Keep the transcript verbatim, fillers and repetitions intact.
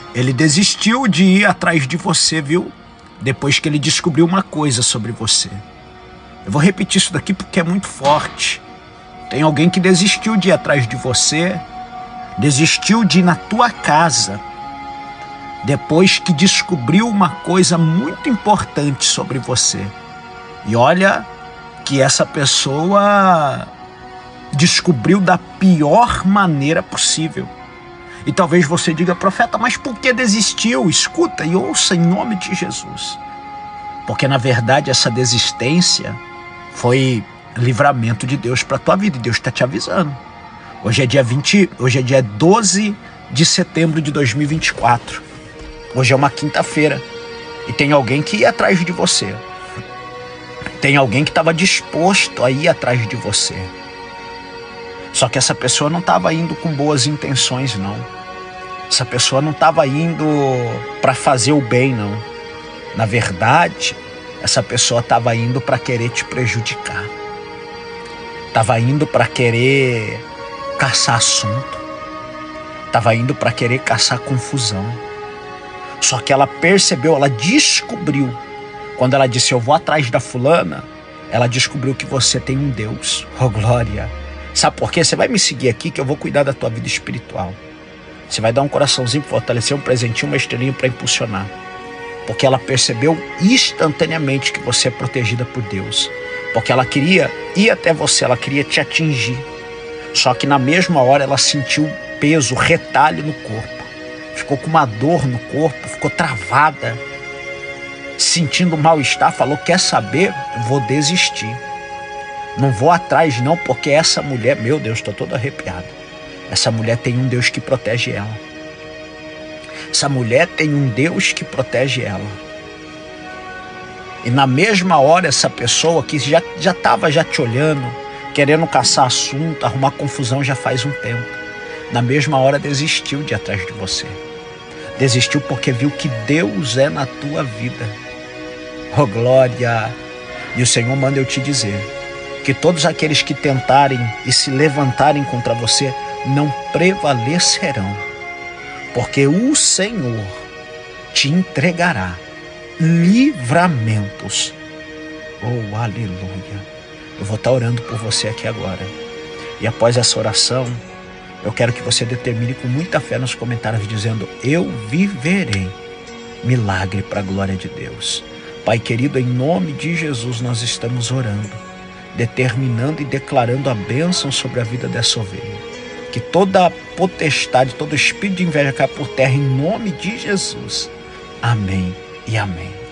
Ele desistiu de ir atrás de você, viu? Depois que ele descobriu uma coisa sobre você. Eu vou repetir isso daqui porque é muito forte. Tem alguém que desistiu de ir atrás de você, desistiu de ir na tua casa, depois que descobriu uma coisa muito importante sobre você. E olha que essa pessoa descobriu da pior maneira possível. E talvez você diga: profeta, mas por que desistiu? Escuta e ouça em nome de Jesus. Porque na verdade essa desistência foi livramento de Deus para a tua vida, e Deus está te avisando. Hoje é dia vinte, hoje é dia doze de setembro de dois mil e vinte e quatro. Hoje é uma quinta-feira e tem alguém que ia atrás de você. Tem alguém que estava disposto a ir atrás de você. Só que essa pessoa não estava indo com boas intenções, não. Essa pessoa não estava indo para fazer o bem, não. Na verdade, essa pessoa estava indo para querer te prejudicar. Estava indo para querer caçar assunto. Estava indo para querer caçar confusão. Só que ela percebeu, ela descobriu. Quando ela disse: eu vou atrás da fulana, ela descobriu que você tem um Deus. Oh, glória! Sabe por quê? Você vai me seguir aqui que eu vou cuidar da tua vida espiritual. Você vai dar um coraçãozinho para fortalecer, um presentinho, uma estrelinha para impulsionar. Porque ela percebeu instantaneamente que você é protegida por Deus. Porque ela queria ir até você, ela queria te atingir. Só que na mesma hora ela sentiu peso, retalho no corpo. Ficou com uma dor no corpo, ficou travada. Sentindo mal-estar, falou: quer saber? Vou desistir. Não vou atrás não, porque essa mulher, meu Deus, estou todo arrepiado. Essa mulher tem um Deus que protege ela. Essa mulher tem um Deus que protege ela. E na mesma hora essa pessoa que já já estava já te olhando, querendo caçar assunto, arrumar confusão já faz um tempo, na mesma hora desistiu de ir atrás de você. Desistiu porque viu que Deus é na tua vida. Oh, glória! E o Senhor manda eu te dizer que todos aqueles que tentarem e se levantarem contra você não prevalecerão, porque o Senhor te entregará livramentos. Oh, aleluia! Eu vou estar orando por você aqui agora. E após essa oração, eu quero que você determine com muita fé nos comentários dizendo: eu viverei milagre para a glória de Deus. Pai querido, em nome de Jesus nós estamos orando, determinando e declarando a bênção sobre a vida dessa ovelha. Que toda potestade, todo espírito de inveja caia por terra em nome de Jesus. Amém e amém.